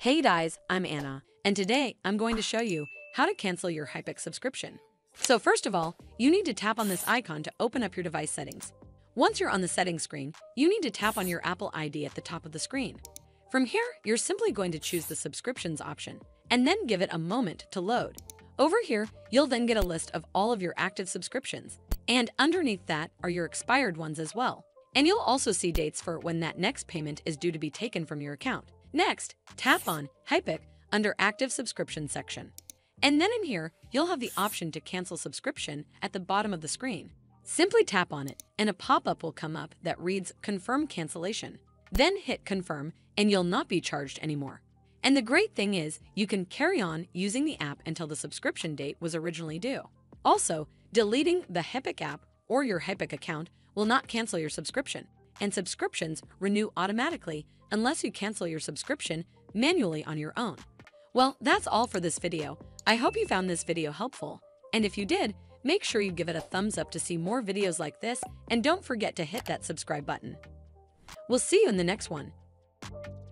Hey guys, I'm Anna, and today I'm going to show you how to cancel your Hypic subscription. So first of all, you need to tap on this icon to open up your device settings. Once you're on the settings screen, you need to tap on your Apple ID at the top of the screen. From here, you're simply going to choose the subscriptions option, and then give it a moment to load. Over here, you'll then get a list of all of your active subscriptions, and underneath that are your expired ones as well. And you'll also see dates for when that next payment is due to be taken from your account. Next, tap on Hypic under Active Subscription section. And then in here, you'll have the option to cancel subscription at the bottom of the screen. Simply tap on it, and a pop-up will come up that reads Confirm Cancellation. Then hit Confirm, and you'll not be charged anymore. And the great thing is, you can carry on using the app until the subscription date was originally due. Also, deleting the Hypic app or your Hypic account will not cancel your subscription, and subscriptions renew automatically unless you cancel your subscription manually on your own. Well, that's all for this video. I hope you found this video helpful, and if you did, make sure you give it a thumbs up to see more videos like this, and don't forget to hit that subscribe button. We'll see you in the next one.